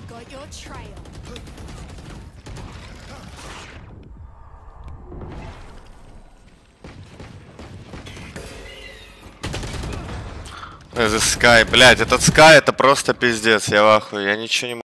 got your trail. The Sky, блядь, этот Sky это просто пиздец, я в ахуе, я ничего не могу.